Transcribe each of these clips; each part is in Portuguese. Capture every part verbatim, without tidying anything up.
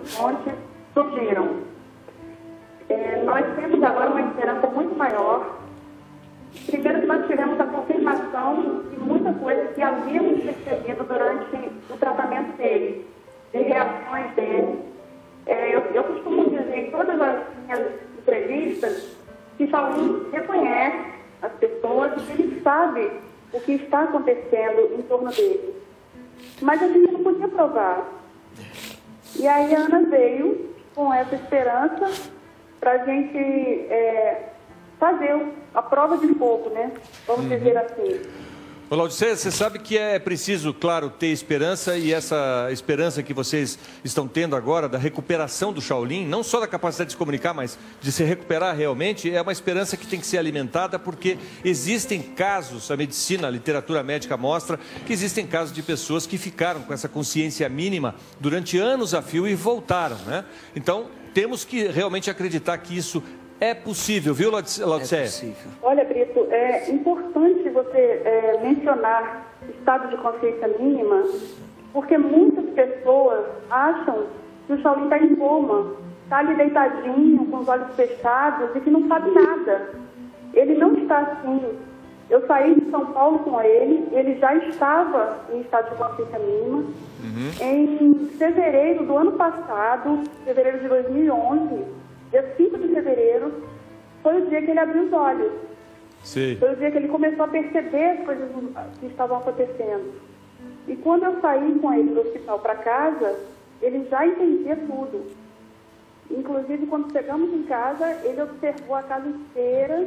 fontes surgiram. É, nós temos agora uma esperança muito maior. Primeiro que nós tivemos a confirmação de muita coisa que havíamos percebido durante o tratamento dele, de reações dele. É, eu, eu costumo dizer em todas as minhas entrevistas que Shaolin reconhece as pessoas e que ele sabe o que está acontecendo em torno dele. Mas a gente não podia provar. E aí a Ana veio com essa esperança para a gente é, fazer a prova de fogo, né? Vamos uhum. dizer assim. Ô, Laodiceia, você sabe que é preciso, claro, ter esperança, e essa esperança que vocês estão tendo agora da recuperação do Shaolin, não só da capacidade de se comunicar, mas de se recuperar realmente, é uma esperança que tem que ser alimentada, porque existem casos, a medicina, a literatura médica mostra que existem casos de pessoas que ficaram com essa consciência mínima durante anos a fio e voltaram, né? Então, temos que realmente acreditar que isso é possível, viu, Laodiceia? É possível. Olha, Brito, é importante você é, mencionar estado de consciência mínima, porque muitas pessoas acham que o Shaolin está em coma, está ali deitadinho, com os olhos fechados e que não sabe nada. Ele não está assim. Eu saí de São Paulo com ele, ele já estava em estado de consciência mínima. Uhum. Em fevereiro do ano passado, fevereiro de dois mil e onze, dia cinco de fevereiro, foi o dia que ele abriu os olhos. Sim. Foi o dia que ele começou a perceber as coisas que estavam acontecendo. E quando eu saí com ele do hospital para casa, ele já entendia tudo. Inclusive, quando chegamos em casa, ele observou a casa inteira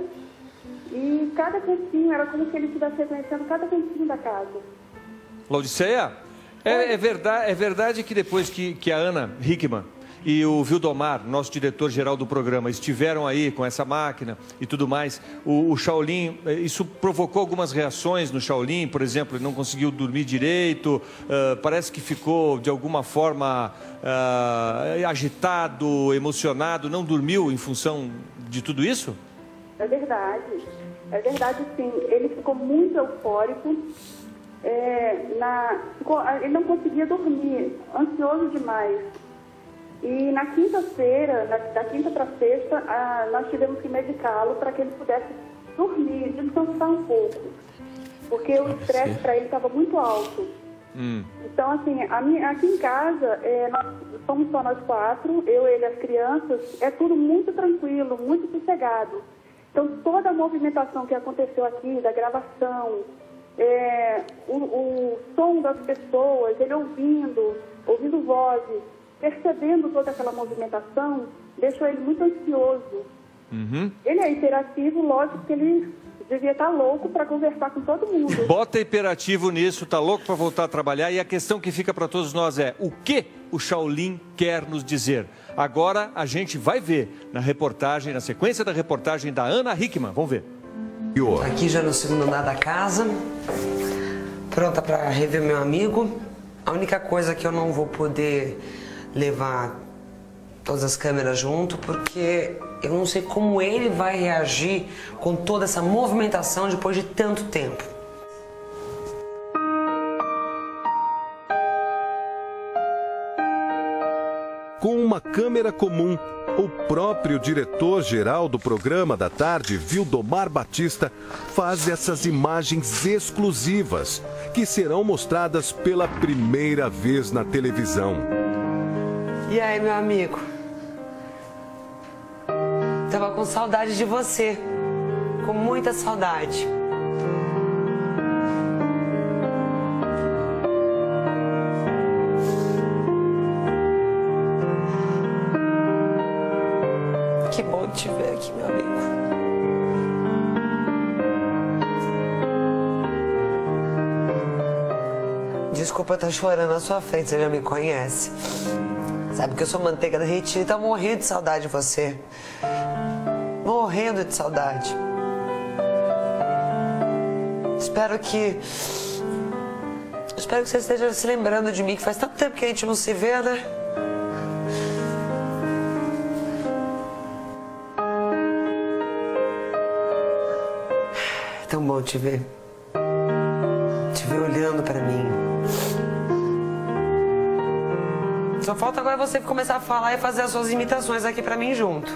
e cada cantinho, era como se ele estivesse reconhecendo cada cantinho da casa. Laodiceia, é, é, verdade, é verdade que depois que, que a Ana Hickman e o Vildomar, nosso diretor-geral do programa, estiveram aí com essa máquina e tudo mais, o, o Shaolin, isso provocou algumas reações no Shaolin, por exemplo, ele não conseguiu dormir direito, uh, parece que ficou de alguma forma uh, agitado, emocionado, não dormiu em função de tudo isso? É verdade, é verdade sim, ele ficou muito eufórico, é, na, ficou, ele não conseguia dormir, ansioso demais. E na quinta-feira, da quinta para sexta, a, nós tivemos que medicá-lo para que ele pudesse dormir, descansar um pouco. Porque o estresse para ele estava muito alto. Hum. Então, assim, a minha, aqui em casa, é, nós somos só nós quatro, eu, ele e as crianças, é tudo muito tranquilo, muito sossegado. Então, toda a movimentação que aconteceu aqui, da gravação, é, o, o som das pessoas, ele ouvindo, ouvindo vozes, percebendo toda aquela movimentação, deixou ele muito ansioso. Uhum. Ele é hiperativo, lógico que ele devia estar louco para conversar com todo mundo. Bota hiperativo nisso, tá louco para voltar a trabalhar, e a questão que fica para todos nós é, o que o Shaolin quer nos dizer? Agora a gente vai ver na reportagem, na sequência da reportagem da Ana Hickman. Vamos ver. Aqui já no segundo andar da casa, pronta para rever meu amigo. A única coisa que eu não vou poder levar todas as câmeras junto, porque eu não sei como ele vai reagir com toda essa movimentação depois de tanto tempo. Com uma câmera comum, o próprio diretor-geral do programa da tarde, Vildomar Batista, faz essas imagens exclusivas, que serão mostradas pela primeira vez na televisão. E aí, meu amigo? Tava com saudade de você. Com muita saudade. Que bom te ver aqui, meu amigo. Desculpa estar chorando na sua frente, você já me conhece. Sabe que eu sou manteiga derretida e tá morrendo de saudade de você. Morrendo de saudade. Espero que... Espero que você esteja se lembrando de mim, que faz tanto tempo que a gente não se vê, né? É tão bom te ver. Te ver olhando pra mim. Só falta agora você começar a falar e fazer as suas imitações aqui pra mim junto.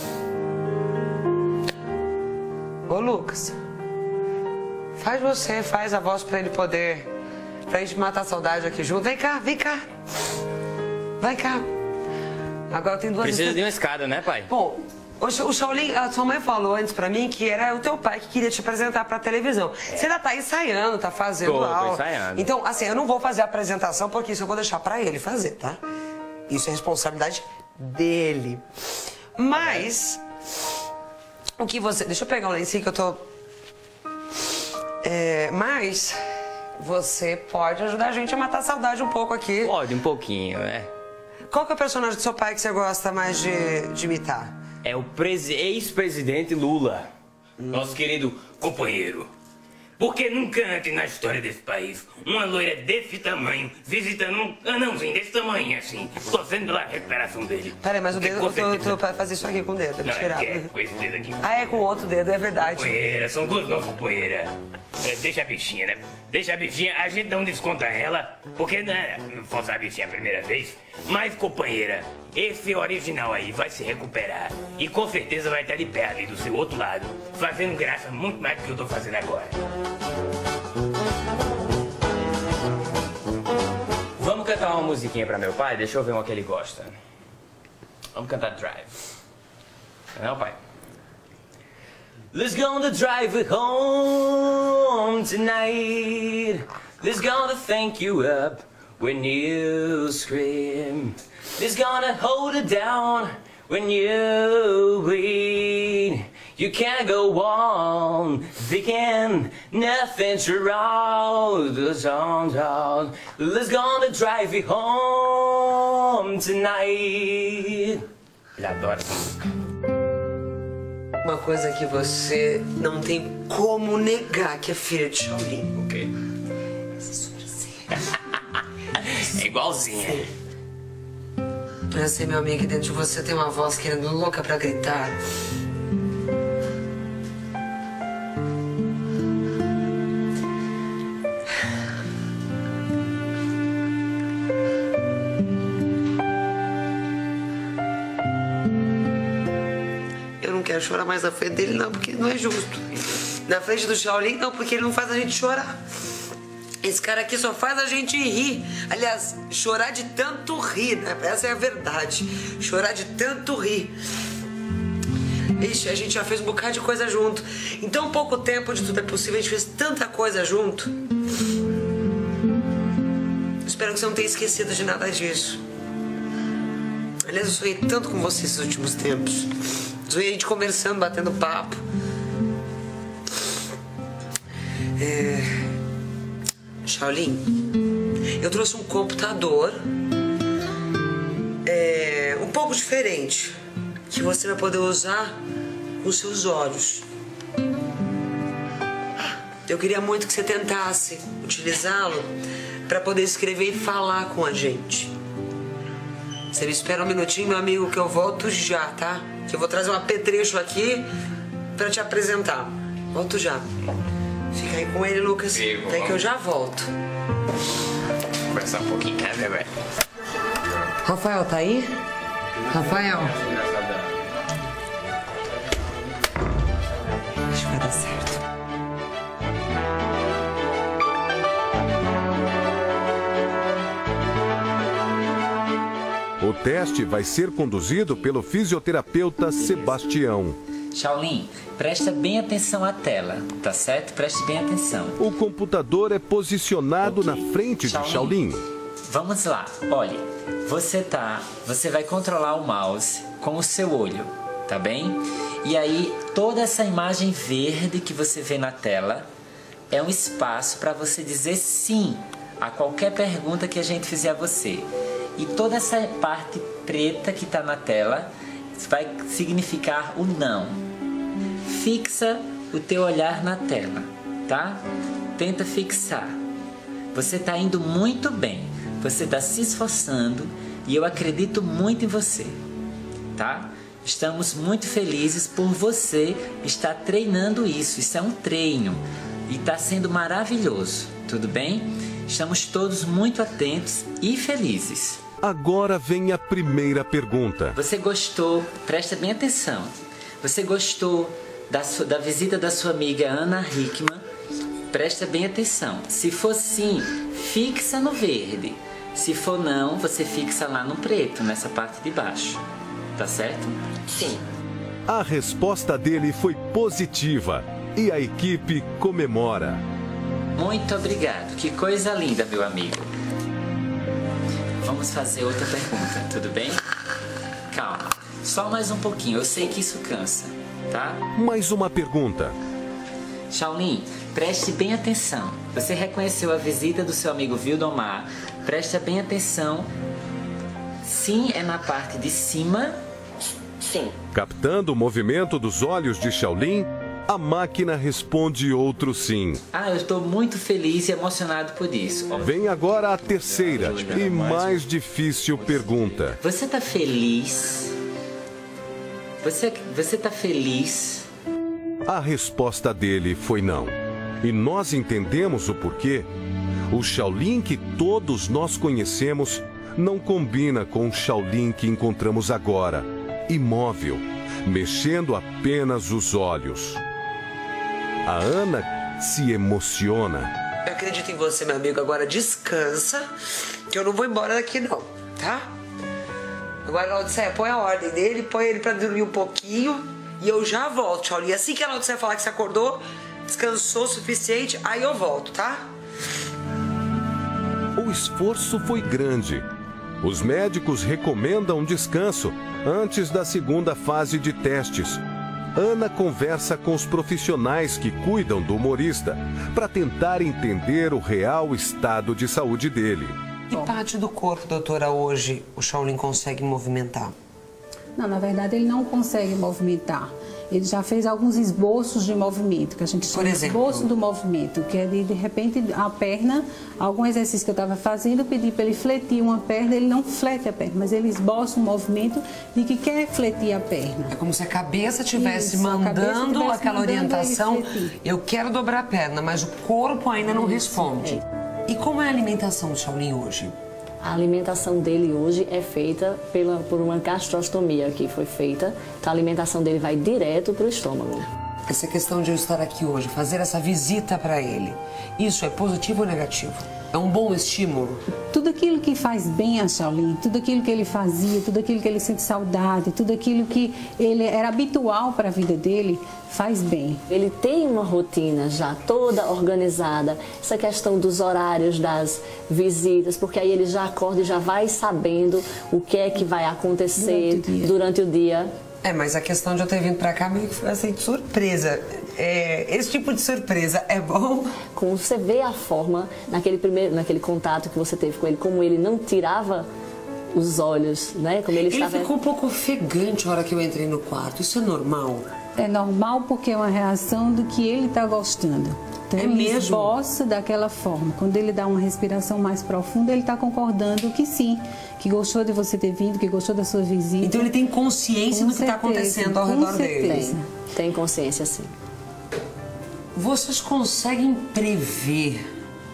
Ô, Lucas, faz você, faz a voz pra ele poder... Pra gente matar a saudade aqui junto. Vem cá, vem cá. Vai cá. Agora tem duas... Precisa de uma escada, né, pai? Bom, o Shaolin, a sua mãe falou antes pra mim que era o teu pai que queria te apresentar pra televisão. É. Você ainda tá ensaiando, tá fazendo tô, aula. Tô ensaiando. Então, assim, eu não vou fazer a apresentação porque isso eu vou deixar pra ele fazer, tá? Isso é responsabilidade dele. Mas, o que você... Deixa eu pegar um lencinho que eu tô... É, mas... Você pode ajudar a gente a matar a saudade um pouco aqui. Pode, um pouquinho, né? Qual que é o personagem do seu pai que você gosta mais de, de imitar? É o ex-presidente Lula. Hum. Nosso querido companheiro. Porque nunca antes na história desse país, uma loira desse tamanho, visitando um anãozinho desse tamanho, assim, torcendo pela recuperação dele. Peraí, mas o dedo, eu tô, tô pra fazer isso aqui com o dedo, não, tirar. É, é com esse dedo aqui. Ah, é com o outro dedo, é verdade. Companheira, são duas nossas companheiras. É, deixa a bichinha, né? Deixa a bichinha, a gente não desconta ela, porque né, não fosse a bichinha a primeira vez. Mas, companheira, esse original aí vai se recuperar. E com certeza vai estar de pé ali do seu outro lado, fazendo graça muito mais do que eu tô fazendo agora. Vamos cantar uma musiquinha pra meu pai? Deixa eu ver uma que ele gosta. Vamos cantar Drive. Não, pai? Let's go on the drive home tonight. Let's gonna thank you up when you scream. Let's gonna hold it down when you bleed. You can't go on thinking nothing's wrong. Let's gonna drive you home tonight. Ele adora essa música. Uma coisa que você não tem como negar que é filha de Shaolin. O quê? Essa sobrancelha. É igualzinha. Eu sei, meu amigo, que dentro de você tem uma voz querendo louca pra gritar. Não quero chorar mais na frente dele, não, porque não é justo. Na frente do Shaolin, não, porque ele não faz a gente chorar. Esse cara aqui só faz a gente rir. Aliás, chorar de tanto rir, né? Essa é a verdade. Chorar de tanto rir. Ixi, a gente já fez um bocado de coisa junto. Em tão pouco tempo de Tudo é Possível, a gente fez tanta coisa junto. Espero que você não tenha esquecido de nada disso. Aliás, eu sonhei tanto com você esses últimos tempos. Sonhei a gente conversando, batendo papo. É... Shaolin, eu trouxe um computador é... um pouco diferente, que você vai poder usar com os seus olhos. Eu queria muito que você tentasse utilizá-lo para poder escrever e falar com a gente. Você me espera um minutinho, meu amigo, que eu volto já, tá? Que eu vou trazer um apetrecho aqui pra te apresentar. Volto já. Fica aí com ele, Lucas. Fico, Até que eu já volto. Conversar um pouquinho, né, bebê? Rafael, tá aí? Rafael. Acho que vai dar certo. O teste vai ser conduzido pelo fisioterapeuta Sebastião. Shaolin, presta bem atenção à tela, tá certo? Preste bem atenção. O computador é posicionado okay. na frente Shaolin. de Shaolin. Vamos lá, olhe, você tá, você vai controlar o mouse com o seu olho, tá bem? E aí, toda essa imagem verde que você vê na tela é um espaço para você dizer sim a qualquer pergunta que a gente fizer a você. E toda essa parte preta que está na tela vai significar o não. Fixa o teu olhar na tela, tá? Tenta fixar. Você está indo muito bem. Você está se esforçando e eu acredito muito em você, tá? Estamos muito felizes por você estar treinando isso. Isso é um treino e está sendo maravilhoso, tudo bem? Estamos todos muito atentos e felizes. Agora vem a primeira pergunta. Você gostou, presta bem atenção, você gostou da, sua, da visita da sua amiga Ana Hickman? Presta bem atenção. Se for sim, fixa no verde. Se for não, você fixa lá no preto, nessa parte de baixo. Tá certo? Sim. A resposta dele foi positiva e a equipe comemora. Muito obrigado. Que coisa linda, meu amigo. Vamos fazer outra pergunta, tudo bem? Calma. Só mais um pouquinho. Eu sei que isso cansa, tá? Mais uma pergunta. Shaolin, preste bem atenção. Você reconheceu a visita do seu amigo Vildomar. Preste bem atenção. Sim é na parte de cima. Sim. Captando o movimento dos olhos de Shaolin, a máquina responde outro sim. Ah, eu estou muito feliz e emocionado por isso. Vem agora a terceira e mais difícil pergunta. Você tá feliz? Você, você tá feliz? A resposta dele foi não. E nós entendemos o porquê. O Shaolin que todos nós conhecemos não combina com o Shaolin que encontramos agora, imóvel, mexendo apenas os olhos. A Ana se emociona. Eu acredito em você, meu amigo. Agora descansa, que eu não vou embora daqui não, tá? Agora, Laodiceia, põe a ordem dele, põe ele pra dormir um pouquinho e eu já volto, Shaolin. Assim que a Laodiceia falar que você acordou, descansou o suficiente, aí eu volto, tá? O esforço foi grande. Os médicos recomendam um descanso antes da segunda fase de testes. Ana conversa com os profissionais que cuidam do humorista para tentar entender o real estado de saúde dele. Que parte do corpo, doutora, hoje o Shaolin consegue movimentar? Não, na verdade ele não consegue movimentar. Ele já fez alguns esboços de movimento, que a gente chama de esboço do movimento, que é de, de repente, a perna, algum exercício que eu estava fazendo, eu pedi para ele fletir uma perna, ele não flete a perna, mas ele esboça um movimento de que quer fletir a perna. É como se a cabeça estivesse Isso, mandando a cabeça tivesse aquela mandando orientação, ele fletir. eu quero dobrar a perna, mas o corpo ainda não Isso, responde. é. E como é a alimentação do Shaolin hoje? A alimentação dele hoje é feita pela, por uma gastrostomia que foi feita. Então a alimentação dele vai direto para o estômago. Essa questão de eu estar aqui hoje, fazer essa visita para ele, isso é positivo ou negativo? É um bom estímulo? Tudo aquilo que faz bem a Shaolin, tudo aquilo que ele fazia, tudo aquilo que ele sente saudade, tudo aquilo que ele era habitual para a vida dele, faz bem. Ele tem uma rotina já toda organizada, essa questão dos horários das visitas, porque aí ele já acorda e já vai sabendo o que é que vai acontecer durante o dia. Durante o dia. É, mas a questão de eu ter vindo pra cá meio que foi assim, de surpresa. É, esse tipo de surpresa é bom? Como você vê a forma, naquele, primeiro, naquele contato que você teve com ele, como ele não tirava os olhos, né? Como ele, ele estava... ficou um pouco ofegante na hora que eu entrei no quarto. Isso é normal? É normal porque é uma reação do que ele está gostando. Então, é ele mesmo? esboça daquela forma. Quando ele dá uma respiração mais profunda, ele está concordando que sim, que gostou de você ter vindo, que gostou da sua visita. Então ele tem consciência com do que está acontecendo ao com redor certeza. dele. Tem, tem consciência, sim. Vocês conseguem prever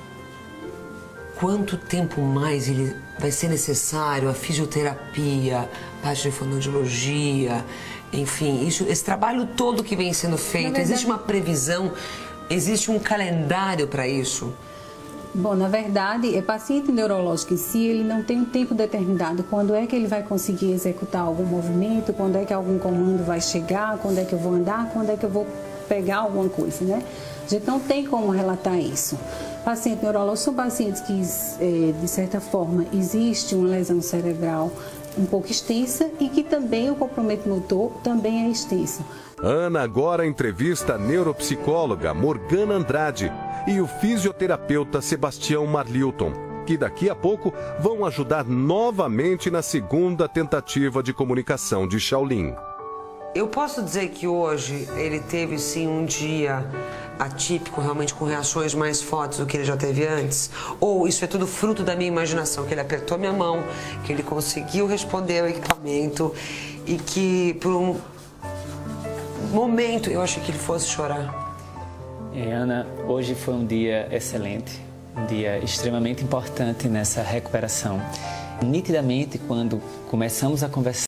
quanto tempo mais ele vai ser necessário, a fisioterapia, a parte de fonoaudiologia, enfim, isso, esse trabalho todo que vem sendo feito, verdade, existe uma previsão, existe um calendário para isso? Bom, na verdade, é paciente neurológico em si, ele não tem um tempo determinado. Quando é que ele vai conseguir executar algum movimento, quando é que algum comando vai chegar, quando é que eu vou andar, quando é que eu vou pegar alguma coisa, né? A gente não tem como relatar isso. Paciente neurológico são pacientes que, de certa forma, existe uma lesão cerebral um pouco extensa e que também o comprometimento motor também é extenso. Ana agora entrevista a neuropsicóloga Morgana Andrade e o fisioterapeuta Sebastião Marlilton, que daqui a pouco vão ajudar novamente na segunda tentativa de comunicação de Shaolin. Eu posso dizer que hoje ele teve sim um dia atípico, realmente com reações mais fortes do que ele já teve antes? Ou isso é tudo fruto da minha imaginação, que ele apertou minha mão, que ele conseguiu responder ao equipamento e que por um momento eu achei que ele fosse chorar? É, Ana, hoje foi um dia excelente, um dia extremamente importante nessa recuperação. Nitidamente, quando começamos a conversar,